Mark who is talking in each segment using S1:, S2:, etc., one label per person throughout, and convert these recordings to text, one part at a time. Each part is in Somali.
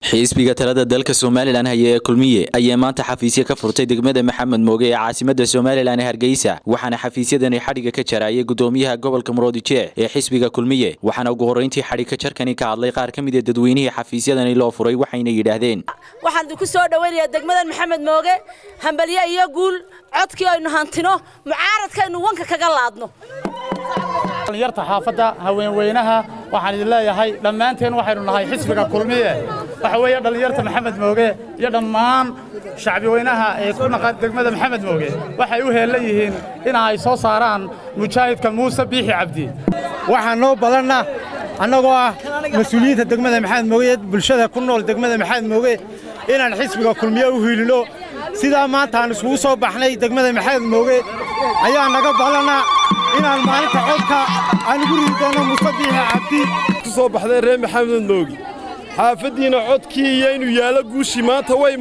S1: xisbiga talada dalka Soomaaliland haya kulmiye ayaa maanta xafiisyo ka furtay degmada Maxamed Mooge ee caasimadda Soomaaliland Hargeysa waxaana xafiisyadani xadhiga ka jarayay gudoomiyaha gobolka Murudijeex ee xisbiga kulmiye waxaana ugu horeyntii xadhiga jarkani ka hadlay qaar ka mid ah dadweynaha xafiisyadani loo furay waxayna yiraahdeen
S2: waxaan ku soo dhaweynayaa degmada Maxamed Mooge hambaliye iyo guul codkii aynu hantino mucaaradkaynu wanka kaga laadno
S3: yarta xaafada haweenweynaha waxaan idin leeyahay dhamaanteen waxaynu nahay xisbiga kulmiye waxa weeye dhalinyarta Maxamed Mooge iyo dhammaan shacbi weynaha ee ku naqad degmada Maxamed Mooge waxay u heelayihiin in ay soo saaraan mujaahidka Muuse Biixi Cabdi
S4: waxaan noo badanna annagoo ah mas'uuliyiinta degmada Maxamed Mooge bulshada ku nool degmada Maxamed Mooge inaan xisbiga kulmiye u hiilino sida maanta aan isugu soo baxnay degmada Maxamed Mooge ayaa naga badanna inaan maalinta codka aan ugu ridi doono Muuse Biixi Cabdi
S5: ku soo baxday reer Maxamed Mooge xaafadiina codkii iyo inuu yaalo guushi maanta way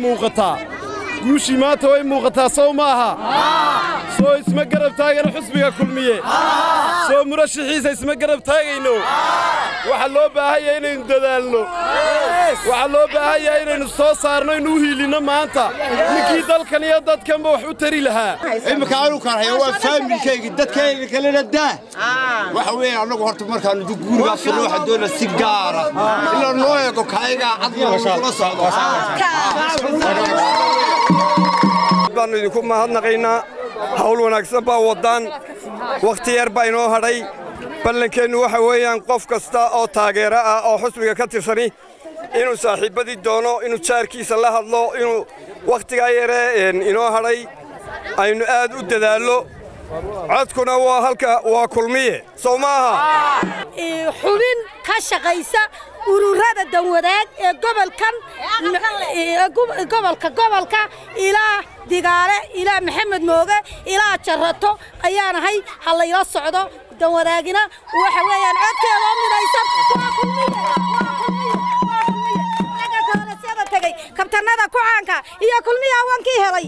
S5: muuqataa soo maaha soo isma garab taagana xisbiga kulmiye soo murashaxiisa isma garab taagayno waxa loo baahan yahay inaynu dadaalno waxa loo baahan yahay inaynu soo saarno inuu hiilino maanta ninkii dalkan iyo dadkanba wax u tari lahaa
S6: imka aanu karhayo waa familkayga dadkayga kalena daa waxa weeye anagu horta markaan guuriga furo waxa doona si gaar ah ila loo eego kayga cadna socdo
S5: baan idinku mahadnaqaynaa hawl wanaagsan baa wadaan waqti yar baa inoo hadhay ballankeenu waxa weeyaan qof kasta oo taageero ah oo xisbiga ka tirsani inuu saaxiibadii doono inuu jaarkiisa la hadlo inuu waqtiga yare inoo hadhay aynu aad u dadaallo codkuna waa halka waa kulmiye Soomaha
S2: xubin ka shaqaysa ururada danwadaag ee gobolka ilaa digaale ilaa Maxamed Mooge ilaa Jarato ayaanahay hal ila socdo danwadaagina waxa weeyaan codkeeda midaysan kabtanada ku caanka iyo kulmiya wankii helay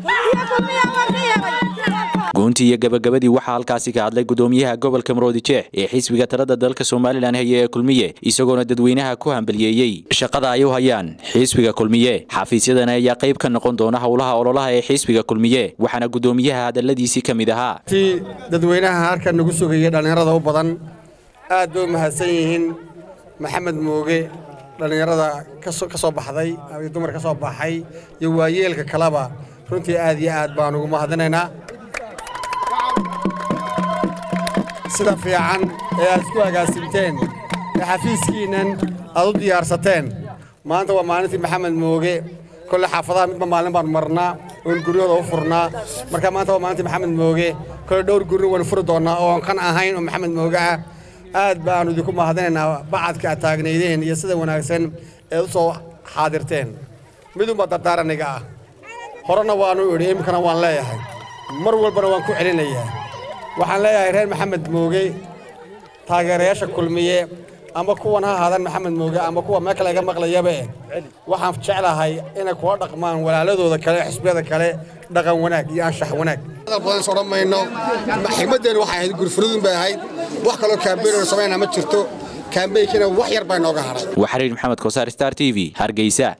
S1: goontii iyo gabagabadii waxa halkaasi ka hadlay gudoomiyaha gobolka Murudijeex ee xisbiga talada dalka Soomaaliland haya kulmiye isagoona dadweynaha ku hambalyeeyay shaqada ay u hayaan xisbiga kulmiye xafiisyadana ayaa qayb ka noqon doona hawlaha ololaha ee xisbiga kulmiye waxaana gudoomiyaha hadaladiisi kamid ahaa
S4: dadweynaha halka nagu sugayay dhalinyarada u badan aad u mahadsan yihiin Maxamed Mooge dhalinyarada ka soo baxday ama dumar ka soo baxay iyo waayeelka kalaba runtii aad iyo aad baan ugu mahadinaynaa sida fiican ee aad isku agaasimteen xafiiskiinan aad u diyaarsateen maanta waa maalintii Maxamed Mooge كل حافظها مثل ما لين بنمرنا ونقولوا له فرنا مركب ما أنت ما أنت محمد موجي كل دور قروا ونفرضنا أو كان أهين ومحمد موجي آد بانو ديكم هذين بعد كأتاجنيدين يصير وناسين إلصو حاضرتين بدون ما تدار نجاة هرنا وانو يريم كنا وان لا يهاي مرول بروان كو علينا إياه وحن لا يهاي محمد موجي تاجريش كلمية أما كونا هذا محمد موجي أما كوا ما كلا جمع كلا يبيه وحن فشلها هاي إنك ورد قمان ولا لذو ذكره حسب هذا كله دقن وناك ينشح وناك
S6: هذا البلان صار ما إنه محمد ده واحد يقول فرودن بهاي وحكلو كامبير وسمعنا ما تشرتو كامبير كنا وحير بينه وجهره
S1: وحرير محمد كوسار ستار تي في هرجيسة